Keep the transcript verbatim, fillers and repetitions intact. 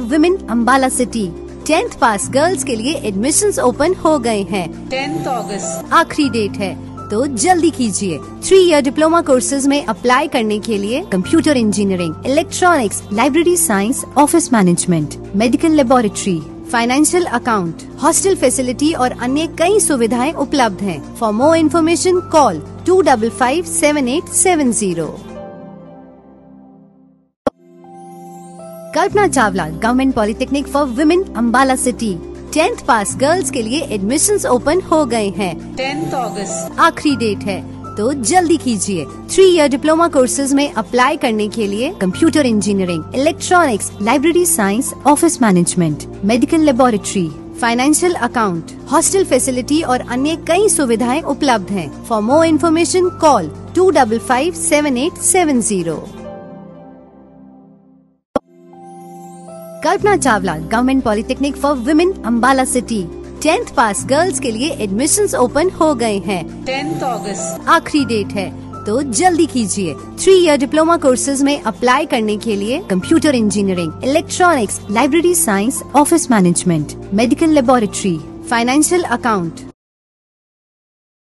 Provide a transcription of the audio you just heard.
Women Ambala city. Tenth pass girls के लिए admissions open हो गए हैं। टेंथ अगस्त आखिरी डेट है, तो जल्दी कीजिए। थ्री ईयर डिप्लोमा कोर्सेज में अप्लाई करने के लिए computer engineering, electronics, library science, office management, medical laboratory, financial account, hostel facility और अन्य कई सुविधाएं उपलब्ध हैं। For more information call to double five seven eight seven zero. Kalpana Chawla government polytechnic for women Ambala city. Tenth pass girls के लिए admissions open हो गए हैं। टेंथ अगस्त आखिरी डेट है, तो जल्दी कीजिए। थ्री ईयर डिप्लोमा कोर्सेज में अप्लाई करने के लिए computer engineering, electronics, library science, office management, medical laboratory, financial account, hostel facility और अन्य कई सुविधाएं उपलब्ध हैं। For more information call to double five seven eight seven zero. Kalpana Chawla government polytechnic for women Ambala city. Tenth pass girls के लिए admissions open हो गए हैं। टेंथ अगस्त आखिरी डेट है, तो जल्दी कीजिए। थ्री ईयर डिप्लोमा कोर्सेज में अप्लाई करने के लिए computer engineering, electronics, library science, office management, medical laboratory, financial account,